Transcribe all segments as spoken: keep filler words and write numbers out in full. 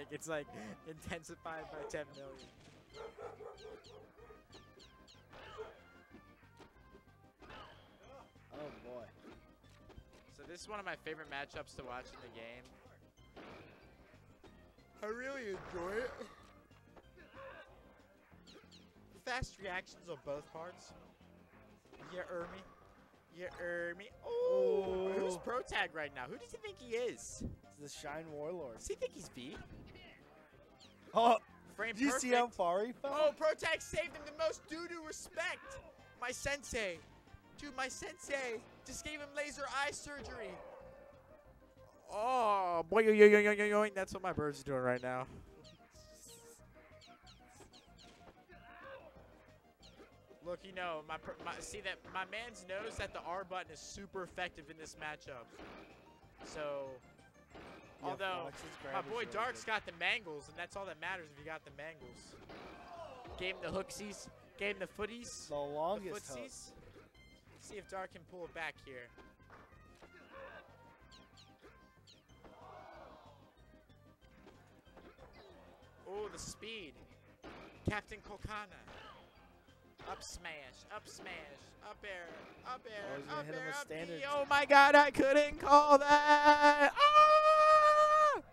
like it's like intensified by ten million. Oh boy. So this is one of my favorite matchups to watch in the game. I really enjoy it. Fast reactions on both parts. Yeah, Ermi. Yeah, Ermi. Oh, who's pro tag right now? Who does he think he is? It's the Shine Warlord. Does he think he's V? Oh, Frame did you perfect. see how far he fell? Oh, pro tag saved him the most due to respect. My sensei. Dude, my sensei just gave him laser eye surgery. Oh, boy, yo, yo, yo, yo, yo, yo. That's what my bird's doing right now. Look, you know, my, my see that my man's knows that the R button is super effective in this matchup. So, Yeah, although Fox's grab my is boy really Dark's good. got the mangles, and that's all that matters if you got the mangles. Gave him the hooksies, gave him the footies, The the longest hook. footsies. See if Dark can pull it back here. Oh, the speed. Captain Kokana. Up smash, up smash, up air, up air, Oh, he's gonna up hit him air, with up standard. D. Oh my god, I couldn't call that. Ah!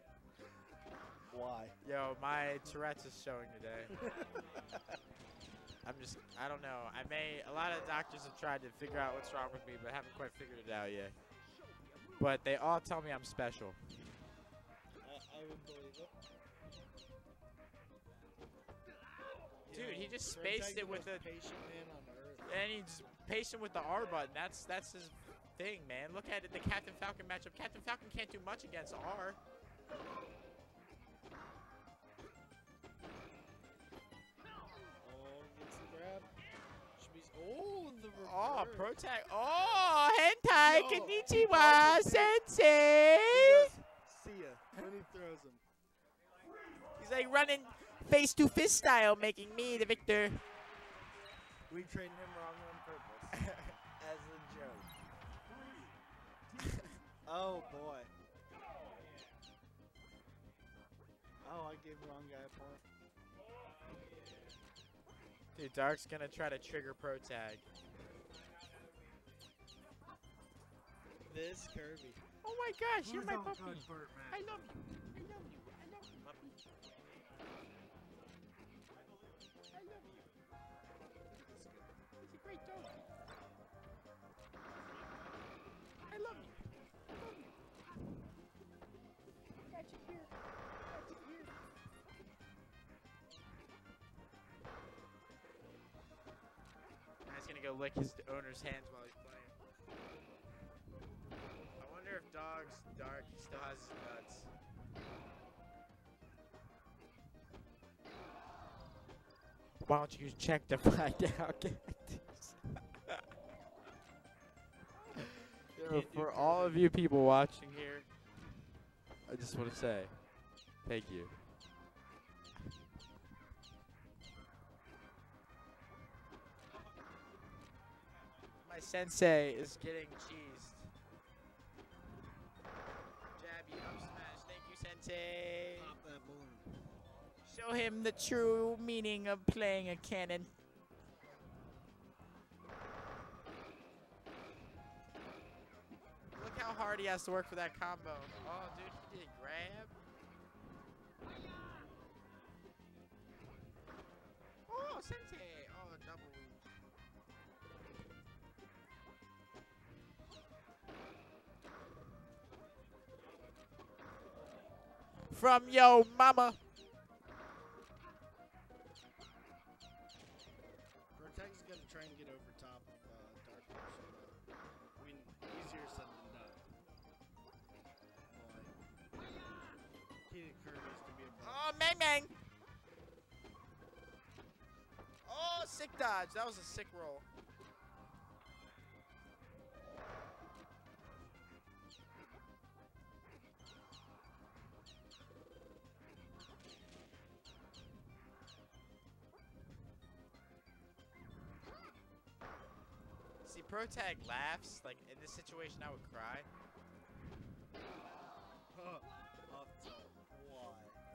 Why? Yo, my Tourette's is showing today. I'm just, I don't know. I may, a lot of doctors have tried to figure out what's wrong with me, but haven't quite figured it out yet. But they all tell me I'm special. I, I would believe it. Dude, he just Pro spaced Tag's it the with most the, patient man on earth. and he's patient with the R button. That's that's his thing, man. Look at it, the Captain Falcon matchup. Captain Falcon can't do much against R. Oh, gets the grab. Should be. Oh, the reverse. Oh, pro tag. Oh, hentai Yo, konnichiwa, he sensei. See ya. When he throws him. He's like running face to fist style, making me the victor. We trained him wrong on purpose. As a joke. Oh boy. Oh, I gave the wrong guy a point. Dude, Dark's gonna try to trigger pro tag. This Kirby. Oh my gosh, you're my Who's all puppy. good, Burt, man? I love you. I love you. I love you, puppy. I love you. He's a great dog. I love you. I love you. Got you here. Got you here. He's gonna go lick his owner's hands while he's playing. I wonder if Dog's Dark still has his nuts. Why don't you check to find out? Yo, for all of you people watching here, I just want to say thank you. My sensei is getting cheesed. Jab you up smash. Thank you, sensei. Pop that balloon. Show him the true meaning of playing a cannon. Look how hard he has to work for that combo. Oh, dude, he did grab. Oh, sensei. Oh, double. From yo mama. Protect's gonna try and get over top of uh, Dark Horse. I mean, easier said than done. Boy. He needed Kirby's to be a pro. Oh, Mang Mang. Oh, sick dodge. That was a sick roll. See, Pro Tag laughs. Like, in this situation, I would cry. Huh. Off top. Why?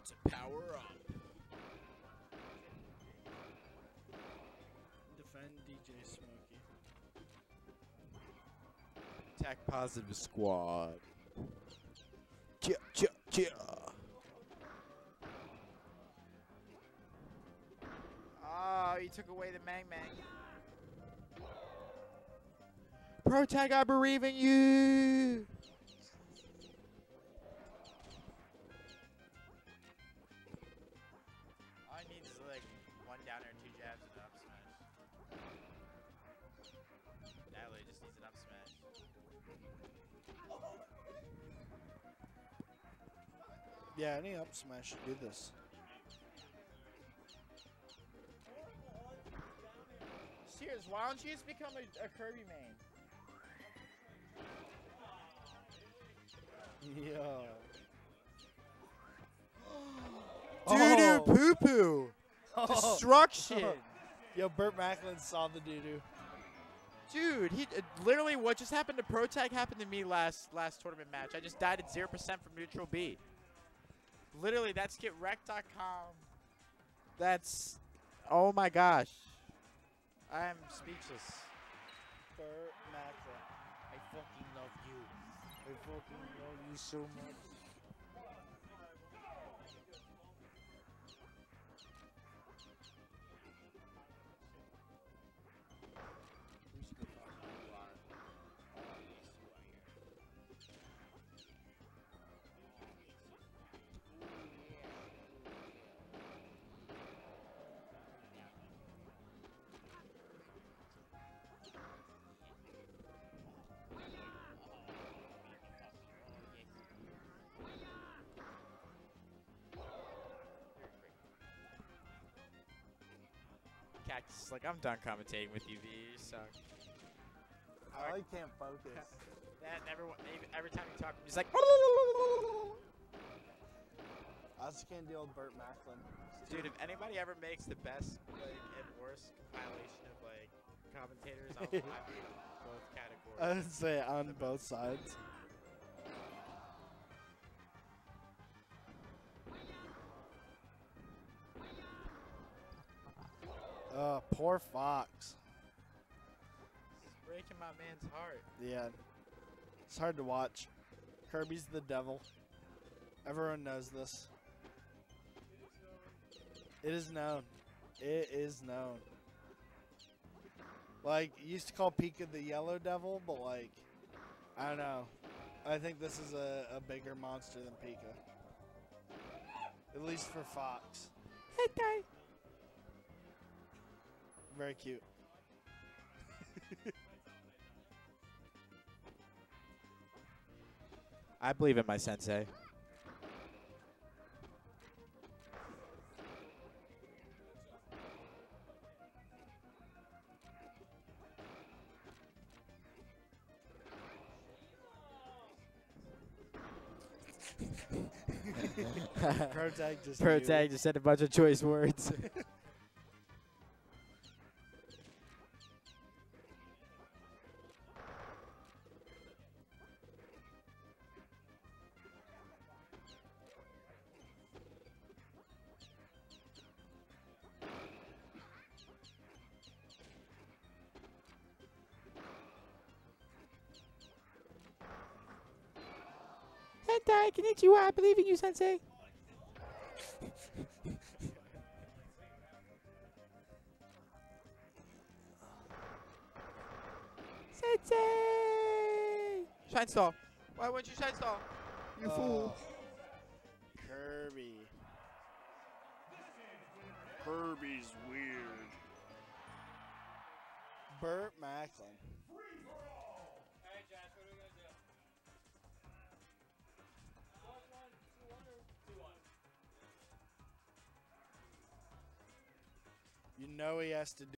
about to power up. Defend D J Smokey. Attack positive squad. Chia, chia, chia. Oh, you took away the Mang Mang. Protag, I believe in you. All I need is like one downer, two jabs, and an up smash. Natalie just needs an up smash. Yeah, any up smash should do this. Sears, why don't you just become a, a Kirby main? Yo. Doo-doo Oh. poo-poo. Destruction. Yo, Burt Macklin saw the doo-doo. Dude, he uh, literally what just happened to Protag happened to me last last tournament match. I just died at zero percent from neutral B. Literally, that's get wrecked dot com. That's, oh my gosh. I am speechless. Burt Macklin. I fucking love you. I fucking love you so much. Cactus is like, I'm done commentating with you, V. You suck. I like can't focus. That everyone, every time you talk, he's like, I just can't deal with Burt Macklin. dude, if anybody ever makes the best like and worst compilation of like commentators, I'll, I'll be in both categories. I would say on both sides. Uh, poor Fox. It's breaking my man's heart. Yeah. It's hard to watch. Kirby's the devil. Everyone knows this. It is known. It is known. Like, you used to call Pika the yellow devil, but like, I don't know. I think this is a, a bigger monster than Pika. At least for Fox. Hey, Very cute. I believe in my sensei. Protag just Protag just said a bunch of choice words. Hentai, konnichiwa, I believe in you, sensei. Sensei! Shine Stall. Why wouldn't you Shine Stall? You Uh, fool. Kirby. Kirby's weird. Burt Macklin. You know he has to do